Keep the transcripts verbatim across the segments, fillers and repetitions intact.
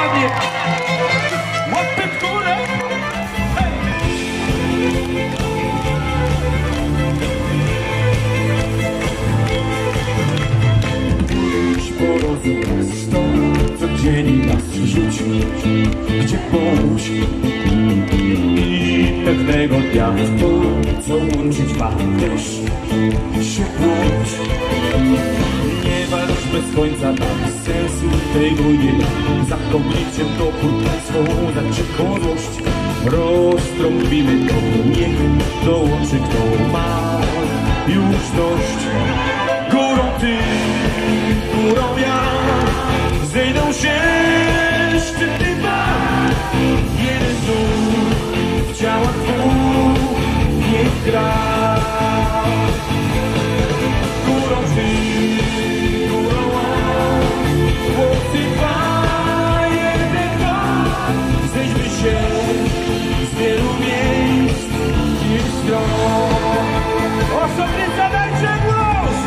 ładnie. Łapy w górę. Już porozumiesz to, co dzień nas rzuci, gdzie pójść i pewnego dnia to, co łączyć ma też się płuć. Nie walcz bez końca, tak sensu tego nie ma. Zakoblicie topór swą zaczyką złość. Roztrąbimy to, niech dołączy kto ma już dość. Górą ty, górą ja, zejdą się szczyty dwa. Jeden duch w ciałach dwóch niech gra. Górą ty, górą ja, chłopcy dwa, jeden dwa. Zejdźmy się z wielu miejsc i stron. Osobnie zadajcie głos!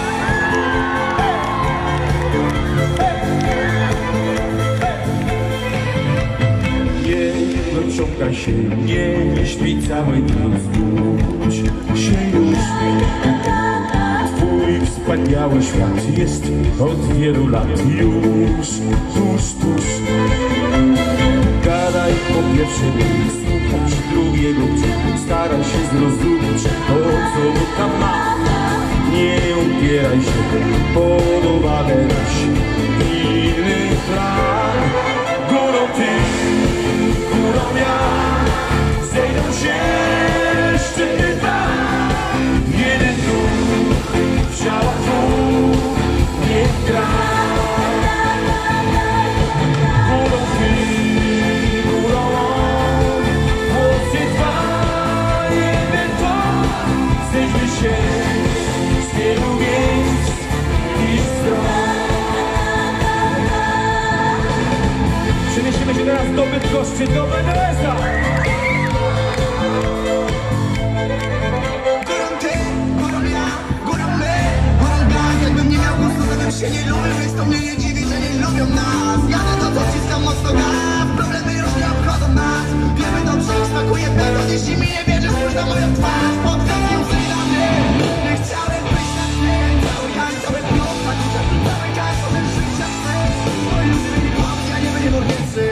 Nie rozciąga się, nie śpi cały noc, budź się już. Twój wspaniały świat jest od wielu lat już tuż, tuż. Gadaj po pierwszym, słuchać drugiego, staraj się zrozumieć to, co tam ma. Nie upieraj się, pod uwagę weź inny plan. Górą ty, górą ja, zejdą się szczyty dwa. Jeden duch w ciałach dwóch niech gra. Górą ty, górą on, chłopcy dwa, jeden dwa. Zejdźmy się z wielu miejsc i stron. Przenieśmy się teraz do Bydgoszczy, do B D S-a. Górą ty, górą ja, górą my, górą gaz. Jakbym nie miał głosu, to bym się nie lubił, więc to mnie nie dziwi, że nie lubią nas. Jadę to, co wciskam mocno gaz. Problemy już nie obchodzą nas. Wiemy dobrze, jak smakuje tego. Jeśli mi nie wierzysz, spójrz na moją twarz. Podcast muzyki dla mnie. Nie chciałem być na mnie. Cały jaś, cały blok, tak jak cały gaz, potem życia swe. Moi ludzie byli chłopcy, a nie byli mordercy.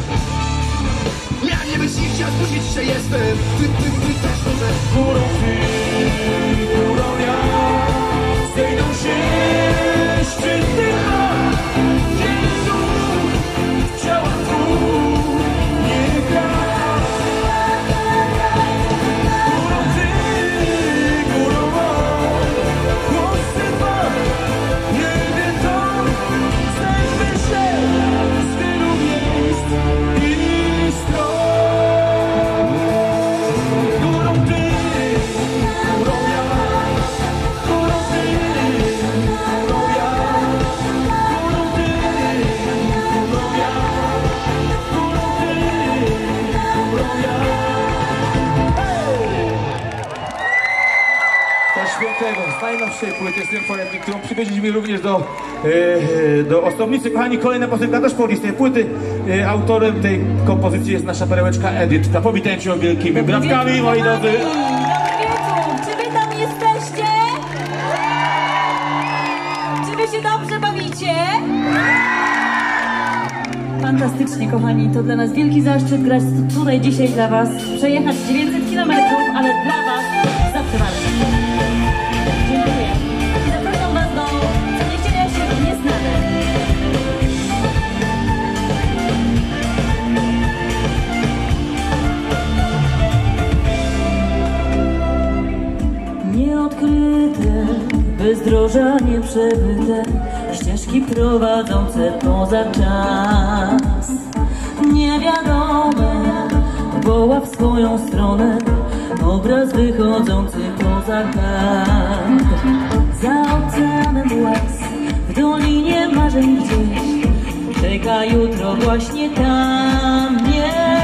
Ja nie być nie chciał zbudzić się jestem. Ty, ty, ty też możesz. Górą ty, górą ja, zejdą się szczyty dwa. Jeden duch w ciałach dwóch niech gra. Górą ty, górą on, chłopcy dwa, jeden dom. Zejdźmy się z wielu miejsc i stron. Górą ty, górą ja, górą ty, górą ja, górą ty, górą ja, górą ty, górą ja. Coś świętego, z najnowszej płyty Symfonii, którą przywieźliśmy również do, e, do Ostrownicy. Kochani, kolejna piosenka też pochodzi z tej płyty. E, autorem tej kompozycji jest nasza perełeczka Edytka. Powitajcie ją wielkimi brawkami, moi drodzy. Dobry wieczór! Czy wy tam jesteście? Czy wy się dobrze bawicie? Fantastycznie, kochani. To dla nas wielki zaszczyt grać tutaj dzisiaj dla was. Przejechać dziewięćset kilometrów, ale dla was zawsze warto. Dziękuję. I zapraszam was do przeniesienia się w nieznane. Nieodkryte, bezdroża nieprzebyte, ścieżki prowadzące poza czas. Niewiadome woła w swoją stronę, obraz wychodzący poza kart. Za oceanem łez, w dolinie marzeń gdzieś, czeka jutro właśnie tam. Nie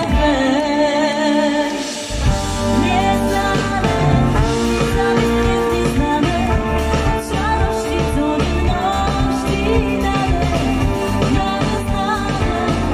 weź, nieznane, zamiast nieznane, szarości, codzienności dalej. Nieznane,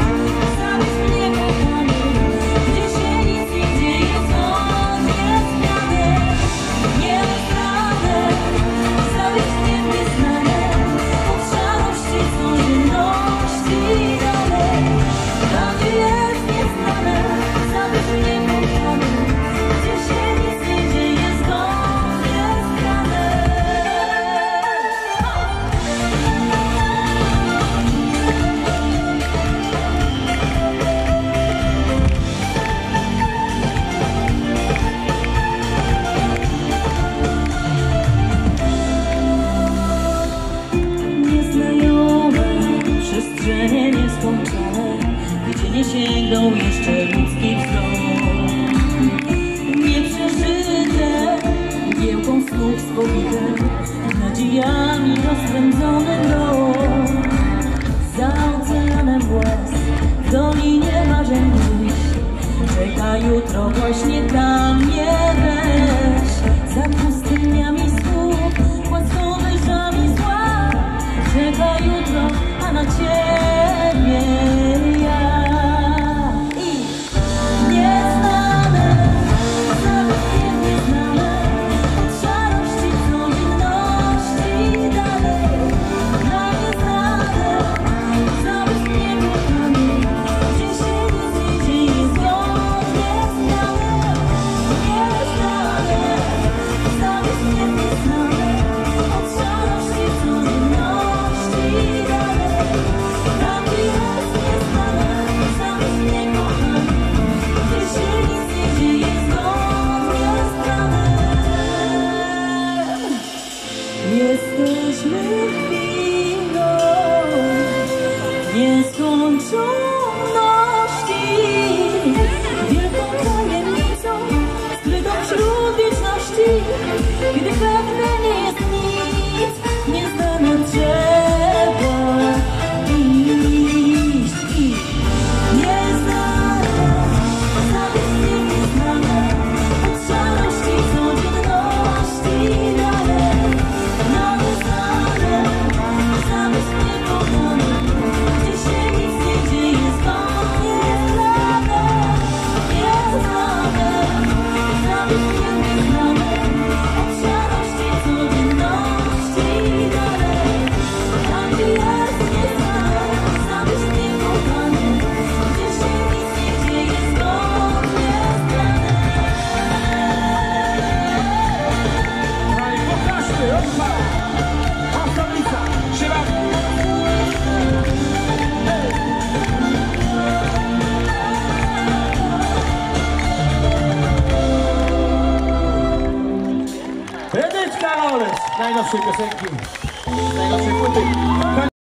sięgnął jeszcze ludzki wzrok. Nieprzeżyte giełką snów spowite, nadziejami rozpędzony mrok. Za oceanem łez, w dolinie marzeń dziś, czeka jutro właśnie tam nie weź. Za pustyniami słów, płaskowyżami zła, czeka jutro, a na ciebie ja. I nieznane, zaledwie nieznane, od szarości codzienności dalej. Na nieznane, zamysł niekochany, gdzie się nic nie dzieje, zgodnie znane. Nieznane, zamysł nieznane, od szarości codzienności dalej. Tam gdzie jest nieznane, zamysł niekochany, gdzie się nic nie dzieje, zgodnie znane. Jesteśmy chwilą nieskończoności, wielką tajemnicą skrytą wśród wieczności, gdy pewne nie jest nic, nieznane trzeba iść. I nieznane, zamysł nieznane, od szarości codzienności dalej. Na nieznane, zamysł niekochany, gdzie się nic nie dzieje, zgodnie znane. Nieznane, zamysł nieznane, od szarości codzienności dalej. Tam gdzie jest nieznane, zamysł niekochany, gdzie się nic nie dzieje, zgodnie znane. Kochani, pokażmy, opa! Osobnica, trzymamy! Edytka Olesz, najnowszej piosenki, z najnowszej płyty.